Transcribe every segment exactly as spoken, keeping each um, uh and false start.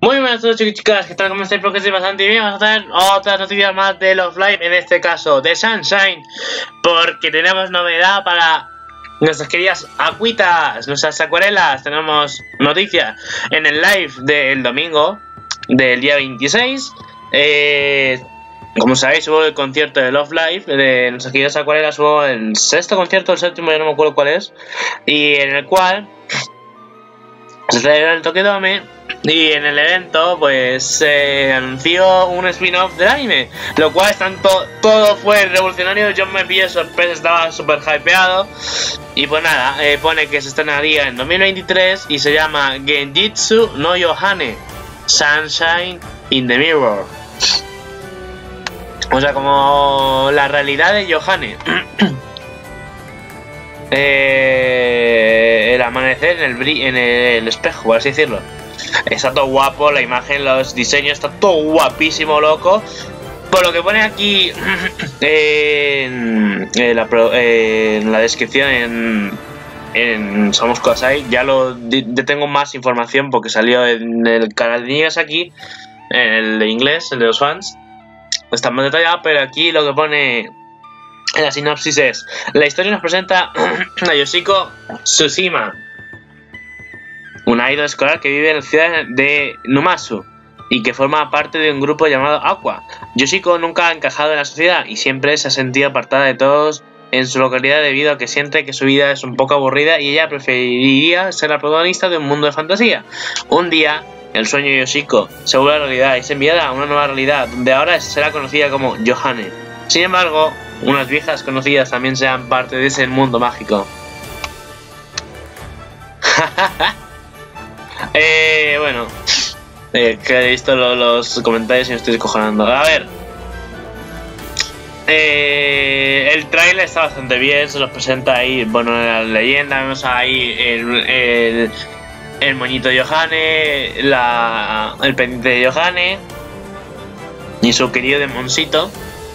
Muy buenas a todos, chicos y chicas, ¿qué tal? ¿Cómo estáis? Porque estoy bastante bien. Vamos a tener otras noticias más de Love Live, en este caso de Sunshine, porque tenemos novedad para nuestras queridas acuitas, nuestras acuarelas. Tenemos noticias en el live del domingo del día veintiséis. Eh, como sabéis, hubo el concierto de Love Live de nuestras queridas acuarelas. Hubo el sexto concierto, el séptimo, ya no me acuerdo cuál es, y en el cual se celebró el Tokedome. Y en el evento pues se eh, anunció un spin-off del anime, lo cual tanto, todo fue revolucionario. Yo me pillé sorpresa, estaba súper hypeado. Y pues nada, eh, pone que se estrenaría en dos mil veintitrés y se llama Genjitsu no Yohane Sunshine in the Mirror. O sea, como la realidad de Yohane. eh, el amanecer en el, bri en el espejo, por así decirlo. Está todo guapo, la imagen, los diseños, está todo guapísimo, loco. Por lo que pone aquí en, en, la, en la descripción en, en Somos Kosai, ya lo ya tengo más información porque salió en el canal de Niñas aquí, en el de inglés, el de los fans. Está más detallado, pero aquí lo que pone en la sinopsis es: la historia nos presenta a Yoshiko Tsushima, una idol escolar que vive en la ciudad de Numazu y que forma parte de un grupo llamado Aqua. Yoshiko nunca ha encajado en la sociedad y siempre se ha sentido apartada de todos en su localidad debido a que siente que su vida es un poco aburrida y ella preferiría ser la protagonista de un mundo de fantasía. Un día, el sueño de Yoshiko se vuelve realidad y es enviada a una nueva realidad donde ahora será conocida como Yohane. Sin embargo, unas viejas conocidas también serán parte de ese mundo mágico. Eh, bueno, eh, que he visto lo, los comentarios y me estoy descojonando. A ver, eh, el trailer está bastante bien, se nos presenta ahí, bueno, la leyenda, vemos ahí el, el, el moñito de Yohane, la, el pendiente de Yohane y su querido demoncito.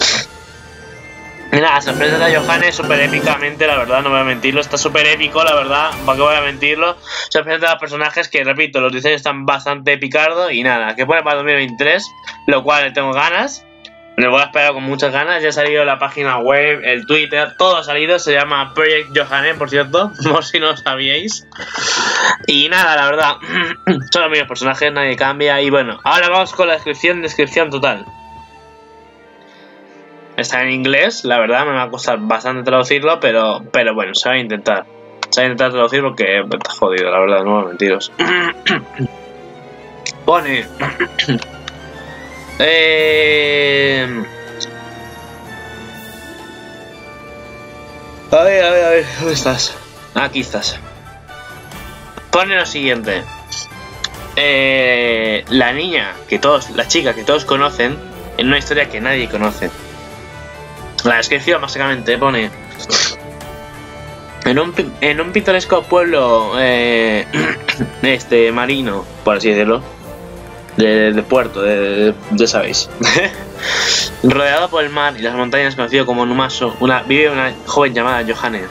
Nada, se presenta a Yohane súper épicamente, la verdad, no voy a mentirlo, está súper épico, la verdad, ¿para qué voy a mentirlo? Se presenta a los personajes que, repito, los diseños están bastante picardos y nada, que pone para dos mil veintitrés, lo cual le tengo ganas, le voy a esperar con muchas ganas. Ya ha salido la página web, el Twitter, todo ha salido, se llama Project Yohane, por cierto, por si no lo sabíais. Y nada, la verdad, son los mismos personajes, nadie cambia. Y bueno, ahora vamos con la descripción, descripción total. Está en inglés, la verdad me va a costar bastante traducirlo, pero, pero bueno, se va a intentar. Se va a intentar traducir porque está jodido, la verdad, no voy a mentiros. Pone... eh... A ver, a ver, a ver, ¿dónde estás? Aquí estás. Pone lo siguiente. Eh... La niña que todos, la chica que todos conocen, en una historia que nadie conoce. La descripción básicamente pone: en un, en un pintoresco pueblo eh, este marino, por así decirlo, de, de puerto, de, de, ya sabéis, rodeado por el mar y las montañas, conocido como Numazu, una, vive una joven llamada Yohane.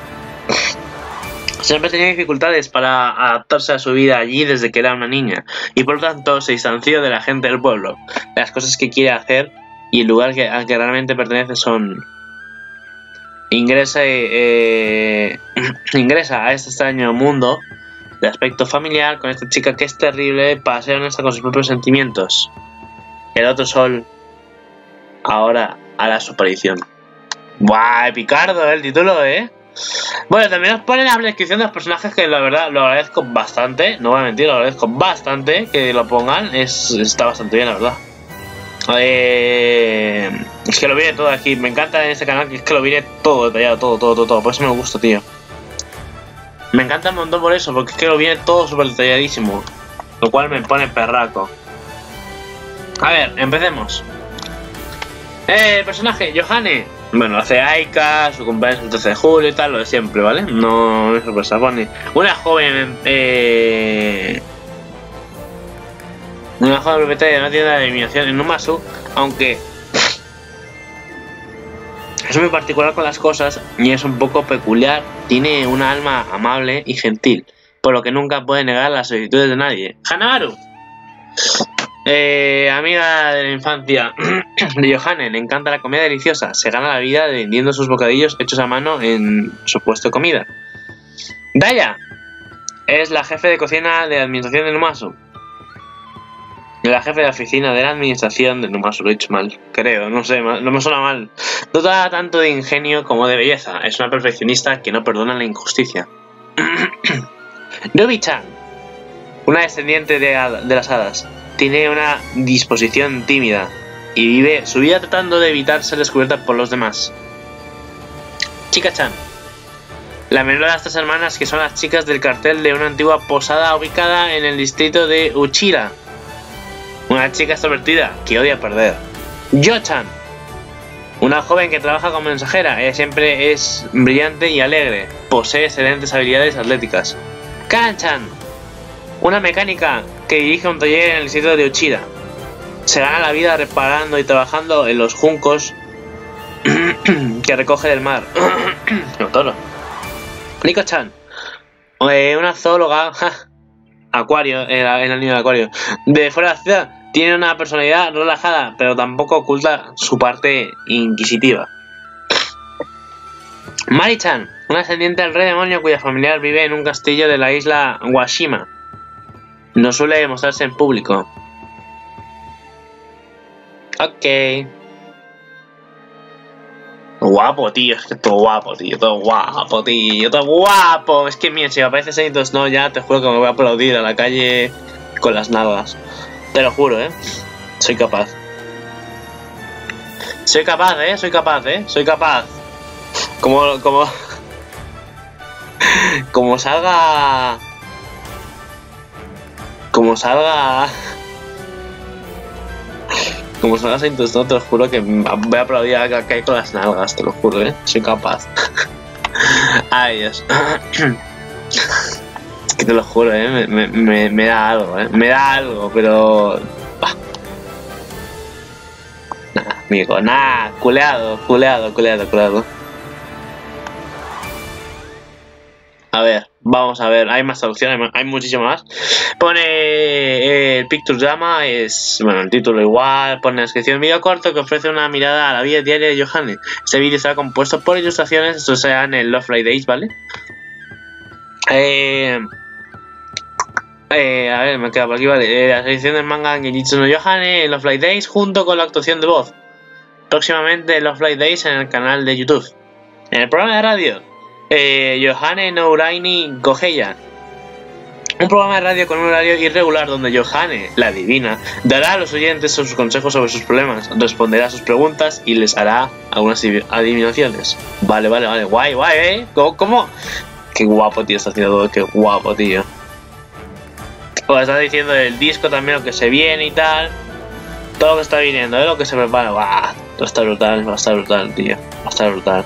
Siempre tenía dificultades para adaptarse a su vida allí desde que era una niña y por lo tanto se distanció de la gente del pueblo, de las cosas que quiere hacer y el lugar que, al que realmente pertenece son... Ingresa, eh, ingresa a este extraño mundo de aspecto familiar con esta chica que es terrible para ser honesta con sus propios sentimientos. El otro sol ahora hará su aparición. ¡Buah! Picardo, ¿eh? El título, ¿eh? Bueno, también os ponen la descripción de los personajes, que la verdad lo agradezco bastante. No voy a mentir, lo agradezco bastante que lo pongan. Es, está bastante bien, la verdad. Eh, es que lo viene todo aquí. Me encanta en este canal que es que lo viene todo detallado, todo, todo, todo, todo. Por eso me gusta, tío. Me encanta un montón por eso, porque es que lo viene todo súper detalladísimo, lo cual me pone perraco. A ver, empecemos. Eh, el personaje, Yohane. Bueno, hace Aika, su cumpleaños el trece de julio y tal, lo de siempre, ¿vale? No es sorpresa, pone una joven... Eh... Una joven propietaria de una tienda de eliminación en Numazu, aunque es muy particular con las cosas y es un poco peculiar, tiene una alma amable y gentil, por lo que nunca puede negar las solicitudes de nadie. Hanamaru. Eh, amiga de la infancia de Johanne, le encanta la comida deliciosa. Se gana la vida vendiendo sus bocadillos hechos a mano en su puesto de comida. Daya es la jefe de cocina de administración de Numazu. La jefe de la oficina de la administración de Numazu, lo he dicho mal, creo, no sé, no me suena mal. Dota tanto de ingenio como de belleza. Es una perfeccionista que no perdona la injusticia. Nobi-chan, una descendiente de, de las hadas. Tiene una disposición tímida y vive su vida tratando de evitar ser descubierta por los demás. Chika-chan, la menor de las tres hermanas, que son las chicas del cartel de una antigua posada ubicada en el distrito de Uchira. Una chica extrovertida que odia perder. Yo-chan, una joven que trabaja como mensajera. Ella siempre es brillante y alegre. Posee excelentes habilidades atléticas. Karan-chan, una mecánica que dirige un taller en el distrito de Uchira. Se gana la vida reparando y trabajando en los juncos que recoge del mar. No, toro. Nico-chan, eh, una zoóloga, acuario, era el niño de acuario, de fuera de la ciudad. Tiene una personalidad relajada, pero tampoco oculta su parte inquisitiva. Mari-chan, una ascendiente del rey demonio cuya familiar vive en un castillo de la isla Washima. No suele mostrarse en público. Ok. Guapo, tío, es que todo guapo, tío, todo guapo, tío, todo guapo. Es que, mira, si me aparece Saintos, no, ya te juro que me voy a aplaudir a la calle con las nalgas. Te lo juro, eh. Soy capaz. Soy capaz, eh, soy capaz, eh, soy capaz. Como, como... Como salga... Como salga... Como salga Saintos, no, te lo juro que voy a aplaudir a la calle con las nalgas, te lo juro, eh. Soy capaz. Ay, Dios. Es que te lo juro, eh, me, me, me, me da algo, eh, me da algo, pero... Bah. Nah, amigo, nah, culeado, culeado, culeado, culeado. A ver, vamos a ver, hay más traducciones, hay muchísimo más. Pone eh, el Picture Drama, es, bueno, el título igual, pone la descripción, un vídeo corto que ofrece una mirada a la vida diaria de Johanne. Este vídeo está compuesto por ilustraciones, esto sea en el Lovely Days, ¿vale? Eh... Eh, a ver, me queda por aquí, vale. Eh, la selección del manga Genjitsu no Johanne en Lovely Days junto con la actuación de voz. Próximamente Lovely Days en el canal de YouTube. En el programa de radio, eh, Johanne no Uraini Goheya. Un programa de radio con un horario irregular donde Johanne, la divina, dará a los oyentes sus consejos sobre sus problemas, responderá a sus preguntas y les hará algunas adivinaciones. Vale, vale, vale. Guay, guay, ¿eh? ¿Cómo? ¿Cómo? Qué guapo, tío, está haciendo todo. Qué guapo, tío. Pues está diciendo el disco también, lo que se viene y tal. Todo lo que está viniendo, ¿eh? Lo que se prepara. ¡Bah! Va a estar brutal, va a estar brutal, tío. Va a estar brutal.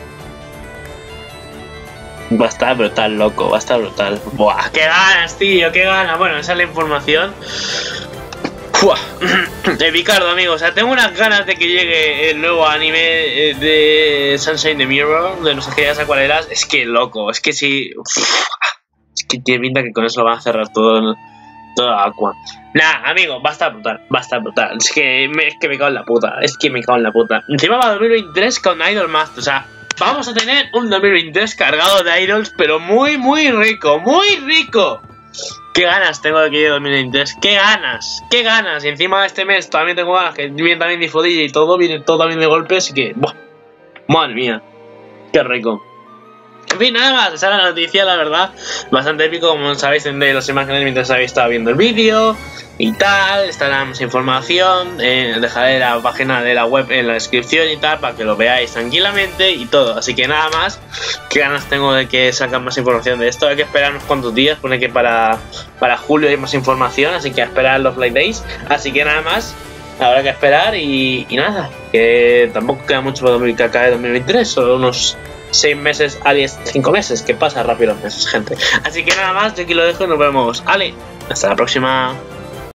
Va a estar brutal, loco. Va a estar brutal. ¡Buah! ¡Qué ganas, tío! ¡Qué ganas! Bueno, esa es la información. ¡Buah! De Picardo, amigos. O sea, tengo unas ganas de que llegue el nuevo anime de Sunshine the Mirror, de nuestras queridas acuarelas. Es que, loco. Es que sí. Es que tiene pinta que con eso lo van a cerrar todo el... Toda Aqua. Nah, amigo, va a estar brutal, va a estar brutal. Es que me, es que me cago en la puta, es que me cago en la puta. Encima va dos mil veintitrés con Idol Master, o sea, vamos a tener un dos mil veintitrés cargado de idols, pero muy, muy rico, muy rico. Qué ganas tengo de que llegue dos mil veintitrés, qué ganas, qué ganas. Y encima de este mes también tengo ganas, que viene también Difodilla y todo, viene todo también de golpe, así que, buah, madre mía, qué rico. En fin, nada más, esa era la noticia, la verdad, bastante épico, como sabéis, tendré las imágenes mientras habéis estado viendo el vídeo y tal, estará más información, eh, dejaré la página de la web en la descripción y tal, para que lo veáis tranquilamente y todo, así que nada más, qué ganas tengo de que sacan más información de esto, hay que esperar unos cuantos días, pone que para, para julio hay más información, así que a esperar los Flight Days, así que nada más, habrá que esperar y, y nada, que tampoco queda mucho para que acabe dos mil veintitrés, solo unos seis meses, a diez, cinco meses, que pasa rápido los meses, gente. Así que nada más, yo aquí lo dejo y nos vemos. Ale, hasta la próxima.